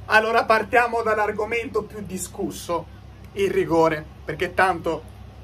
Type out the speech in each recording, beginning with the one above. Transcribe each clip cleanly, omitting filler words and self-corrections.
Allora partiamo dall'argomento più discusso, il rigore, perché tanto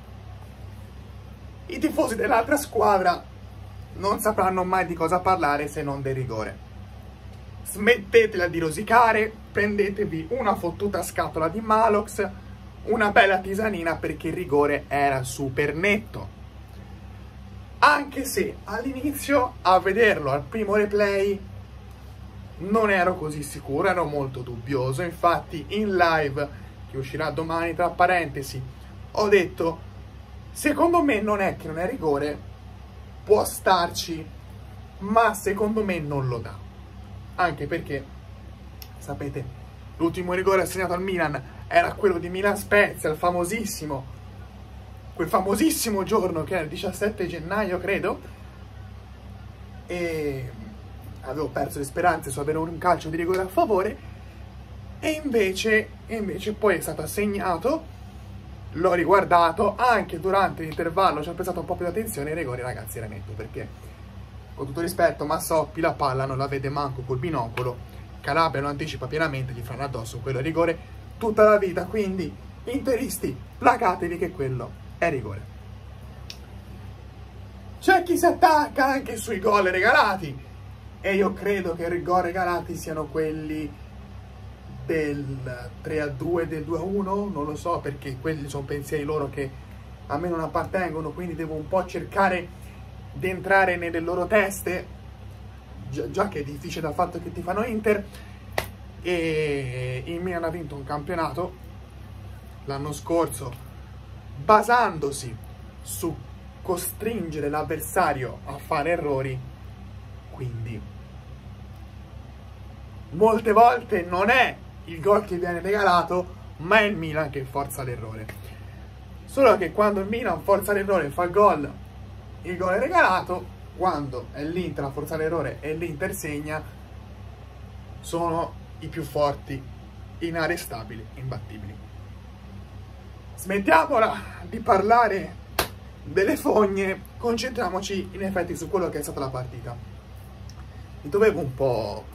i tifosi dell'altra squadra non sapranno mai di cosa parlare se non del rigore. Smettetela di rosicare, prendetevi una fottuta scatola di Malox, una bella tisanina, perché il rigore era super netto. Anche se all'inizio, a vederlo al primo replay, non ero così sicuro, ero molto dubbioso. Infatti in live, che uscirà domani tra parentesi, ho detto: secondo me non è che non è rigore, può starci, ma secondo me non lo dà. Anche perché, sapete, l'ultimo rigore assegnato al Milan era quello di Milan-Spezia, il famosissimo, quel famosissimo giorno che era il 17 gennaio, credo, e avevo perso le speranze su avere un calcio di rigore a favore, e invece poi è stato assegnato, l'ho riguardato, anche durante l'intervallo ci ho prestato un po' più di attenzione, il rigore, ragazzi, era netto, perché, con tutto rispetto, Massoppi la palla non la vede manco col binocolo, Calabria lo anticipa pienamente, gli fanno addosso, quello è rigore tutta la vita. Quindi, interisti, placatevi che quello è rigore. C'è chi si attacca anche sui gol regalati, e io credo che i gol regalati siano quelli del 3-2, del 2-1, non lo so, perché quelli sono pensieri loro che a me non appartengono, quindi devo un po' cercare di entrare nelle loro teste, già che è difficile dal fatto che ti fanno Inter. E il Milan ha vinto un campionato l'anno scorso basandosi su costringere l'avversario a fare errori, quindi molte volte non è il gol che viene regalato, ma è il Milan che forza l'errore. Solo che quando il Milan forza l'errore e fa il gol è regalato. Quando è l'Inter a forzare l'errore e l'Inter segna, sono i più forti, inarrestabili, imbattibili. Smettiamola di parlare delle fogne, concentriamoci in effetti su quello che è stata la partita. Mi dovevo un po'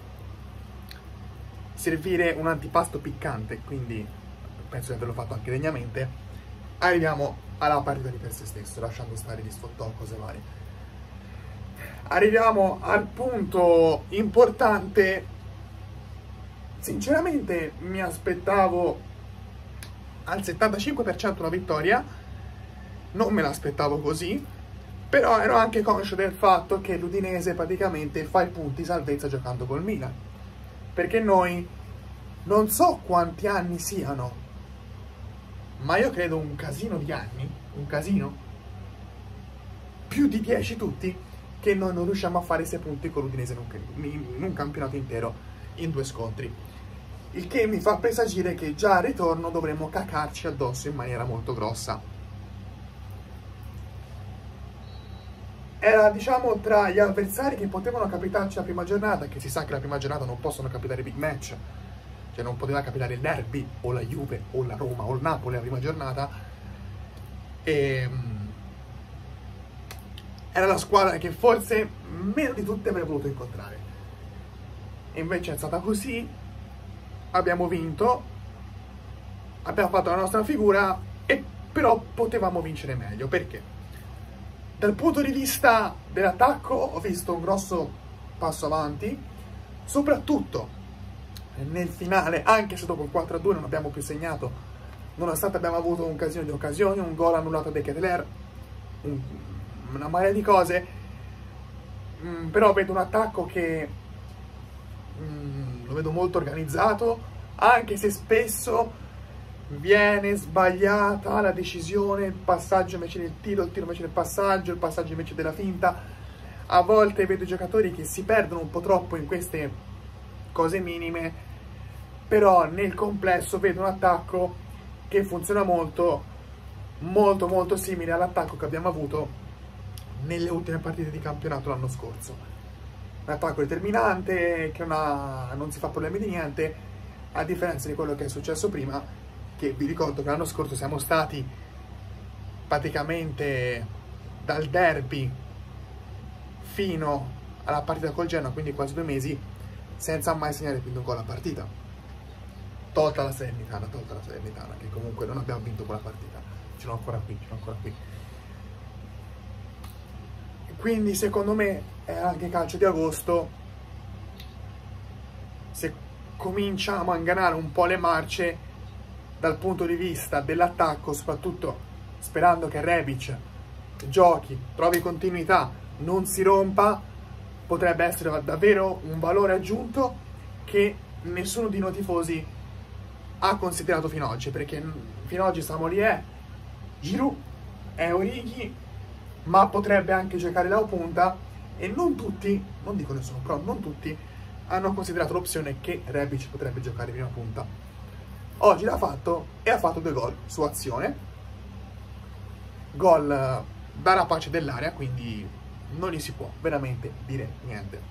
servire un antipasto piccante, quindi penso di averlo fatto anche degnamente. Arriviamo alla partita di per sé stesso, lasciando stare gli sfottò, cose varie. Arriviamo al punto importante. Sinceramente mi aspettavo al 75% una vittoria, non me l'aspettavo così, però ero anche conscio del fatto che l'Udinese praticamente fa i punti salvezza giocando col Milan, perché noi non so quanti anni siano, ma io credo un casino di anni, un casino, più di 10 tutti, che noi non riusciamo a fare 6 punti con l'Udinese in un campionato intero, in 2 scontri. Il che mi fa presagire che già al ritorno dovremo cacarci addosso in maniera molto grossa. Era, diciamo, tra gli avversari che potevano capitarci la prima giornata, che si sa che la prima giornata non possono capitare big match, cioè non poteva capitare il Derby, o la Juve, o la Roma, o il Napoli la prima giornata, era la squadra che forse meno di tutte avrei voluto incontrare. E invece è stata così, abbiamo vinto, abbiamo fatto la nostra figura, e però potevamo vincere meglio. Perché? Dal punto di vista dell'attacco ho visto un grosso passo avanti, soprattutto nel finale, anche se dopo il 4-2 non abbiamo più segnato, nonostante abbiamo avuto un casino di occasioni, un gol annullato da Ketelaere, una marea di cose, però vedo un attacco che lo vedo molto organizzato, anche se spesso viene sbagliata la decisione, il passaggio invece del tiro, il tiro invece del passaggio, il passaggio invece della finta. A volte vedo i giocatori che si perdono un po' troppo in queste cose minime, però nel complesso vedo un attacco che funziona molto simile all'attacco che abbiamo avuto nelle ultime partite di campionato l'anno scorso. Un attacco determinante che non si fa problemi di niente, a differenza di quello che è successo prima, che vi ricordo che l'anno scorso siamo stati praticamente dal derby fino alla partita col Genoa, quindi quasi 2 mesi, senza mai segnare più di un gol a partita. tolta la Salernitana, che comunque non abbiamo vinto quella partita, ce l'ho ancora qui. Quindi secondo me è anche calcio di agosto, se cominciamo a ingranare un po' le marce dal punto di vista dell'attacco, soprattutto sperando che Rebic giochi, trovi continuità, non si rompa, potrebbe essere davvero un valore aggiunto che nessuno di noi tifosi ha considerato fino ad oggi, perché fino ad oggi Samuel è Giroud, è Origi, ma potrebbe anche giocare da punta, e non tutti, non dico nessuno, però non tutti hanno considerato l'opzione che Rebic potrebbe giocare in prima punta. Oggi l'ha fatto e ha fatto 2 gol su azione, gol dalla pace dell'area, quindi non gli si può veramente dire niente.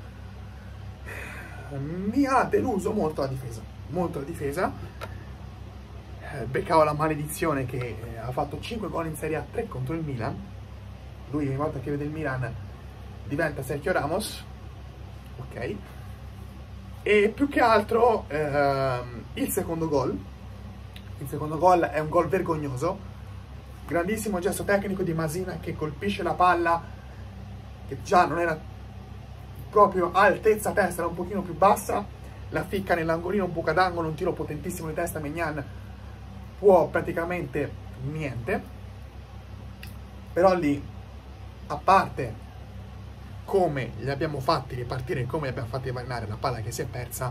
Mi ha deluso molto la difesa, beccavo la maledizione che ha fatto 5 gol in Serie A, 3 contro il Milan. Lui ogni volta che vede il Milan diventa Sergio Ramos, ok? E più che altro il secondo gol è un gol vergognoso, grandissimo gesto tecnico di Masina che colpisce la palla, che già non era proprio a altezza testa, era un pochino più bassa, la ficca nell'angolino, un buca d'angolo, un tiro potentissimo di testa, Maignan può praticamente niente. Però lì, a parte come li abbiamo fatti ripartire, come li abbiamo fatti emanare la palla che si è persa,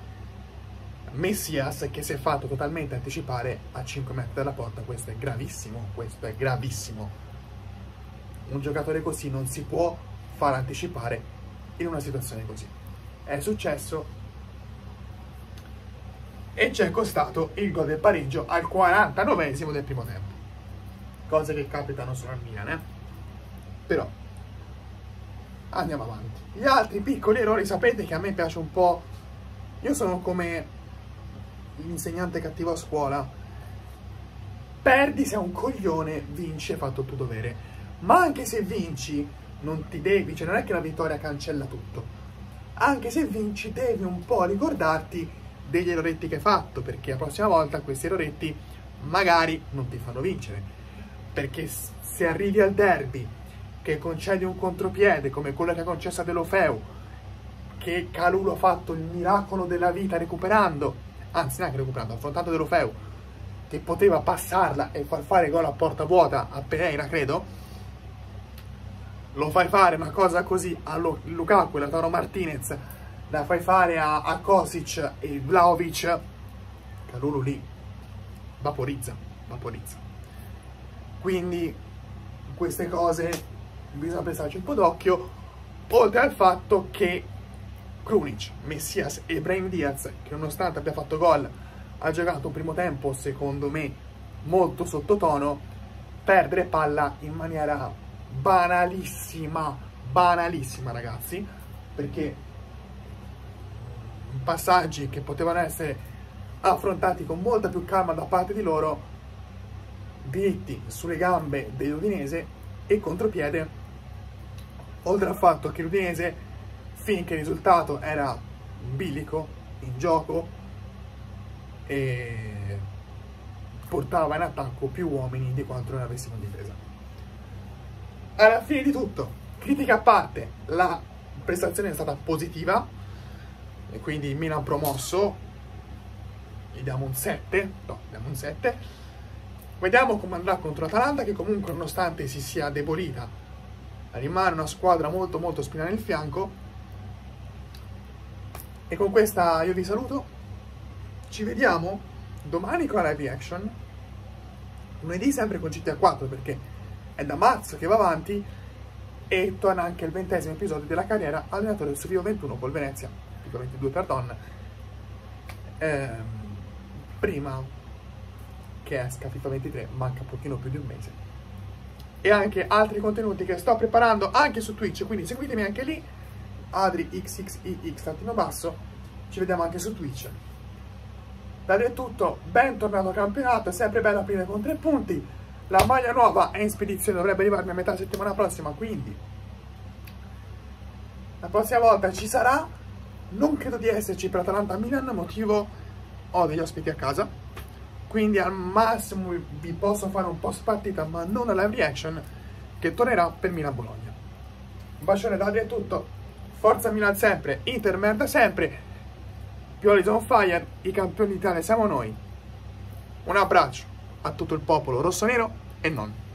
Messias che si è fatto totalmente anticipare a 5 metri dalla porta, questo è gravissimo, un giocatore così non si può far anticipare in una situazione così. È successo e ci è costato il gol del pareggio al 49esimo del primo tempo, cose che capitano solo al Milan, però andiamo avanti. Gli altri piccoli errori, sapete che a me piace un po', io sono come l'insegnante cattivo a scuola, perdi se è un coglione, vinci hai fatto il tuo dovere, ma anche se vinci non ti devi, cioè non è che la vittoria cancella tutto, anche se vinci devi un po' ricordarti degli erroretti che hai fatto, perché la prossima volta questi erroretti magari non ti fanno vincere, perché se arrivi al derby che concedi un contropiede come quello che ha concesso a Deulofeu, che Kalulu ha fatto il miracolo della vita recuperando, anzi neanche recuperando, affrontando Deulofeu, che poteva passarla e far fare gol a porta vuota a Pereira, credo, lo fai fare una cosa così a Lukaku e Lautaro Martinez, la fai fare a Kosic e Vlahovic, Kalulu lì vaporizza. Quindi queste cose bisogna pensarci un po' d'occhio, oltre al fatto che Krunic, Messias e Brahim Diaz, che nonostante abbia fatto gol ha giocato un primo tempo secondo me molto sottotono, perdere palla in maniera banalissima ragazzi, perché passaggi che potevano essere affrontati con molta più calma da parte di loro, diritti sulle gambe dell'Udinese e contropiede, oltre al fatto che l'Udinese, finché il risultato era bilico in gioco, e portava in attacco più uomini di quanto non avessimo in difesa. Alla fine di tutto, critica a parte, la prestazione è stata positiva e quindi il Milan promosso, gli diamo un 7, vediamo come andrà contro l'Atalanta, che comunque nonostante si sia debolita rimane una squadra molto molto spina nel fianco. E con questa io vi saluto, ci vediamo domani con la live action, lunedì sempre con GTA 4 perché è da marzo che va avanti, e torna anche il 20° episodio della carriera allenatore su Vivo 21 col Venezia, Vivo 22 pardon, prima che esca FIFA 23, manca un pochino più di un mese, e anche altri contenuti che sto preparando anche su Twitch, quindi seguitemi anche lì, AdriXXIX_, ci vediamo anche su Twitch. Da è tutto, bentornato al campionato, è sempre bello aprire con 3 punti, la maglia nuova è in spedizione, dovrebbe arrivarmi a metà settimana prossima, quindi la prossima volta ci sarà, non credo di esserci per Atalanta Milan, motivo ho degli ospiti a casa, quindi al massimo vi posso fare un post partita, ma non la live reaction, che tornerà per Milan-Bologna. Un bacione da Adri, è tutto. Forza Milan sempre, Inter merda sempre, Pioli on fire, i campioni d'Italia siamo noi. Un abbraccio a tutto il popolo rossonero e non.